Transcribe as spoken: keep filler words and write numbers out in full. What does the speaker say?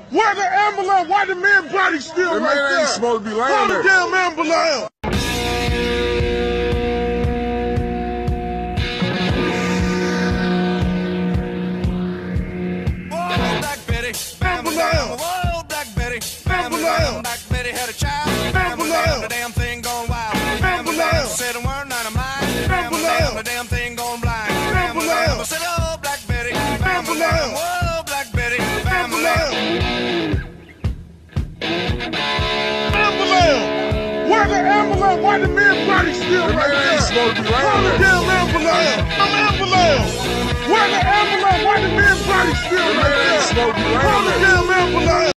Where the ambulance? Why the man body still The right man there? ain't supposed to be laying Call there. the damn ambulance. Whoa, Black Betty. Ambulance. Whoa, Black Betty. Ambulance. Black Betty had a child. Ambulance. The damn thing gone wild. Ambulance. Said a word, not a mind. Ambulance. The damn thing gone blind. Ambulance. Said, oh, Black Betty. Ambulance. Whoa, Black Betty. Ambulance. Ambulance. Where the ambulance? Why the man body still The right man there? ain't supposed to be Call laying the there. damn ambulance. I'm ambulance. Where the ambulance? Why the man body still The right man ain't there? supposed to be laying Call the there. damn ambulance.